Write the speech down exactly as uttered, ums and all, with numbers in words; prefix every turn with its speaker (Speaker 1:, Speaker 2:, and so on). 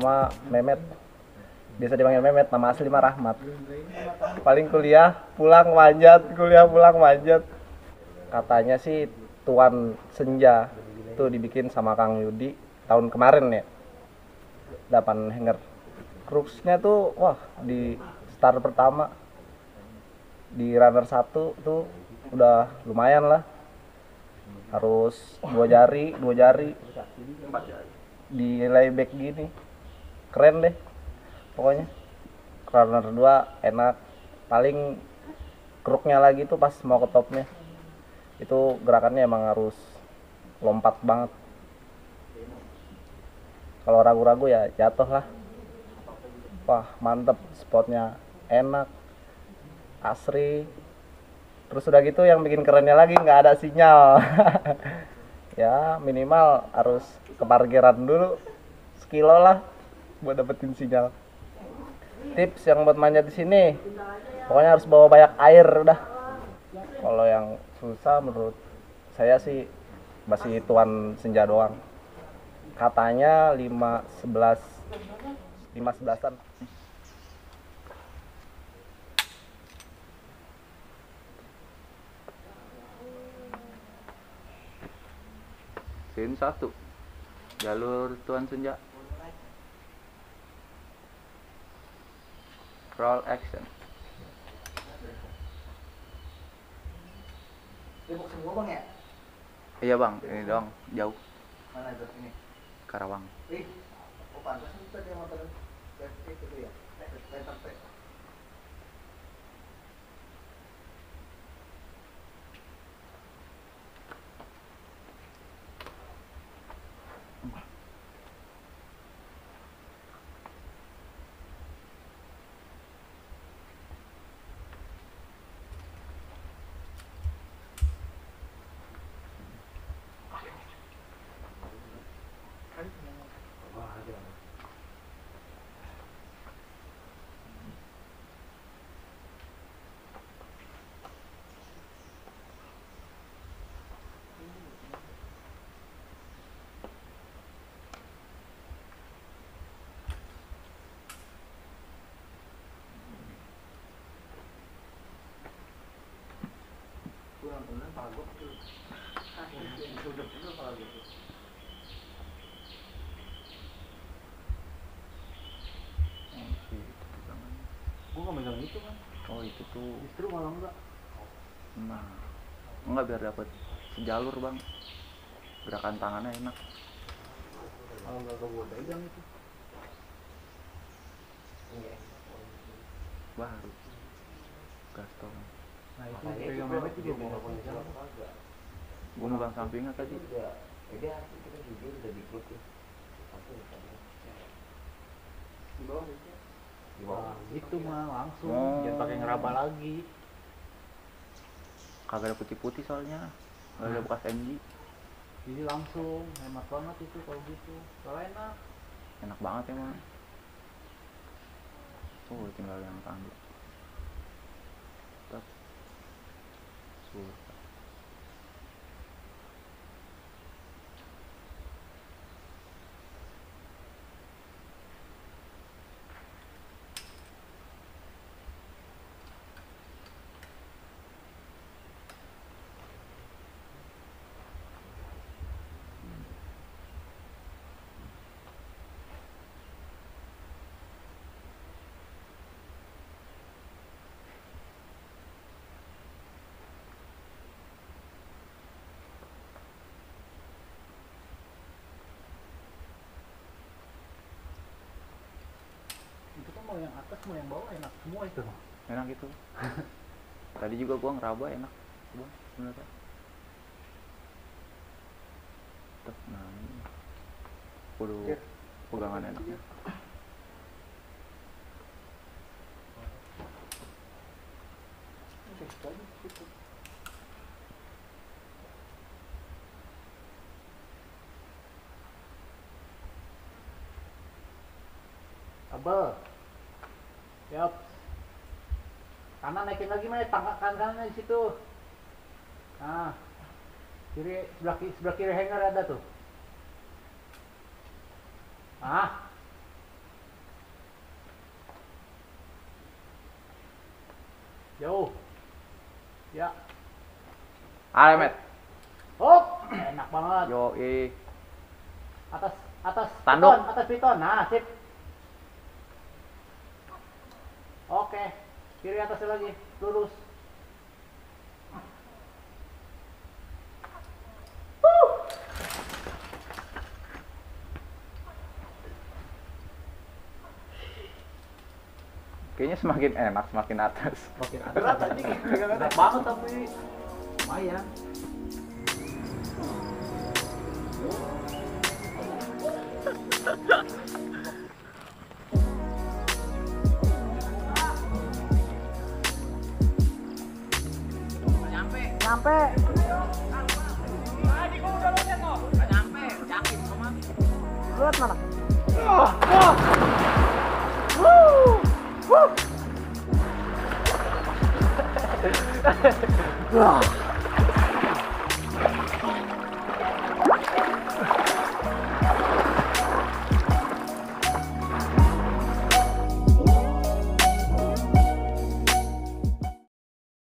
Speaker 1: nama Mehmet, biasa dipanggil Mehmet, nama asli mah Rahmat. Paling kuliah pulang manjat, kuliah pulang manjat. Katanya sih Tuan Senja itu dibikin sama Kang Yudi tahun kemarin ya, delapan hanger. Cruxnya tuh wah di start pertama di runner satu tuh udah lumayan lah, harus dua jari dua jari di layback gini, keren deh pokoknya. Runner dua enak, paling kruknya lagi tuh pas mau ke topnya itu gerakannya emang harus lompat banget, kalau ragu-ragu ya jatuh lah. Wah mantep, spotnya enak, asri. Terus udah gitu yang bikin kerennya lagi nggak ada sinyal. Ya minimal harus ke parkiran dulu sekilo lah buat dapetin sinyal. Tips yang buat manjat di sini, pokoknya harus bawa banyak air udah. Kalau yang susah menurut saya sih masih Tuan Senja doang. Katanya lima sebelas lima sebelasan.
Speaker 2: Scene satu jalur Tuan Senja. Roll action.
Speaker 3: Depok semua bang ya?
Speaker 2: Iya bang, ini doang jauh.
Speaker 3: Mana itu ini?
Speaker 2: Karawang.
Speaker 3: Ih, oh pantas itu tadi motor itu ya? Rental teh. Kurang bener pagok tuh. Ah, ini sudah bener kalau gitu. Gua nggak megang itu kan.
Speaker 2: Oh itu tuh.
Speaker 3: Justru malah enggak.
Speaker 2: Nah, enggak biar dapat sejalur bang. Gerakan tangannya enak.
Speaker 3: Kalau nggak gua pegang itu. Iya.
Speaker 2: Baru. Gaston.
Speaker 3: Nah itu pegang Mehmet juga gua nggak punya salah kagak.
Speaker 2: Gua megang sampingnya tadi.
Speaker 3: Udah, dia kita juga udah di klub ya. Satu di bawah itu. Di bawah. Itu mah langsung,
Speaker 2: Oh.
Speaker 3: jangan pakai ngeraba lagi.
Speaker 2: Kagak ada putih-putih soalnya. Kagak ada bekas M G.
Speaker 3: Jadi langsung hemat banget itu kalau gitu. Kalau enak.
Speaker 2: Enak banget emang. Oh tinggal yang tangga. Tetap. Sur.
Speaker 3: Itu kan mau yang atas mau yang bawah enak semua itu.
Speaker 2: Enak itu. Tadi juga gua ngeraba enak. Coba sebenarnya. Tetap nah ini. Waduh, pegangan enaknya.
Speaker 3: Abel. Yap. Kanan naikin lagi mah tangkap kanan di situ. Nah. Kiri sebelah kiri, sebelah kiri hanger ada tuh. Ah. Jauh. Ya.
Speaker 2: Ayo, Met.
Speaker 3: Hop, enak banget.
Speaker 2: Yo, eh.
Speaker 3: Atas atas
Speaker 2: Tanduk.
Speaker 3: piton, atas piton. Nah, sip. Oke. Kiri atasnya lagi, lurus.
Speaker 2: Kayaknya semakin enak, semakin atas.
Speaker 3: Makin berat anjing. Berat banget tapi lumayan.
Speaker 1: Nyampe. Lihat mana? Wah.